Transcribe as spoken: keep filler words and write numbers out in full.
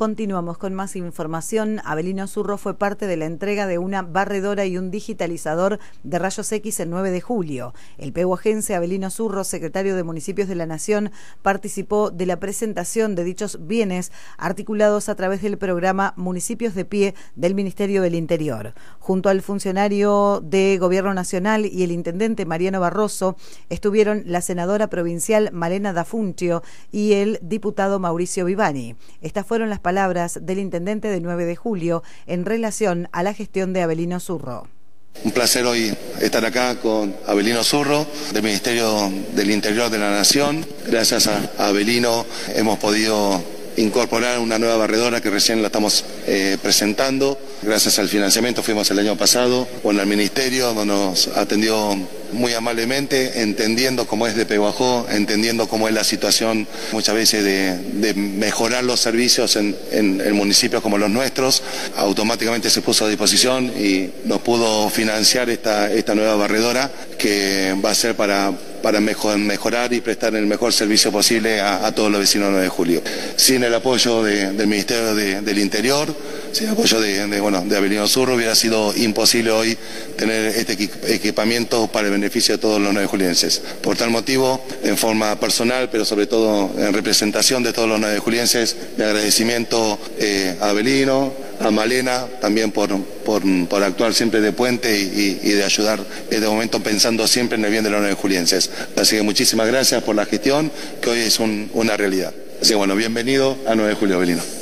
Continuamos con más información. Avelino Zurro fue parte de la entrega de una barredora y un digitalizador de rayos X el nueve de julio. El pehuajense Avelino Zurro, secretario de Municipios de la Nación, participó de la presentación de dichos bienes articulados a través del programa Municipios de Pie del Ministerio del Interior. Junto al funcionario de Gobierno Nacional y el intendente Mariano Barroso estuvieron la senadora provincial Malena Dafuntio y el diputado Mauricio Vivani. Estas fueron las palabras del intendente de nueve de julio en relación a la gestión de Avelino Zurro. Un placer hoy estar acá con Avelino Zurro, del Ministerio del Interior de la Nación. Gracias a Avelino hemos podido incorporar una nueva barredora que recién la estamos eh, presentando. Gracias al financiamiento fuimos el año pasado con el Ministerio, donde nos atendió muy amablemente, entendiendo cómo es de Pehuajó, entendiendo cómo es la situación muchas veces de, de mejorar los servicios en, en, en municipios como los nuestros. Automáticamente se puso a disposición y nos pudo financiar esta, esta nueva barredora que va a ser para... para mejor, mejorar y prestar el mejor servicio posible a, a todos los vecinos de nueve de julio. Sin el apoyo de, del Ministerio de, del Interior, sin el apoyo de, de, bueno, de Avelino Zurro, hubiera sido imposible hoy tener este equipamiento para el beneficio de todos los nueve julienses. Por tal motivo, en forma personal, pero sobre todo en representación de todos los nueve julienses, mi agradecimiento eh, a Avelino, a Malena, también por, por, por actuar siempre de puente y, y de ayudar en este momento pensando siempre en el bien de los nueve julienses. Así que muchísimas gracias por la gestión, que hoy es un, una realidad. Así que bueno, bienvenido a nueve de julio, Avelino.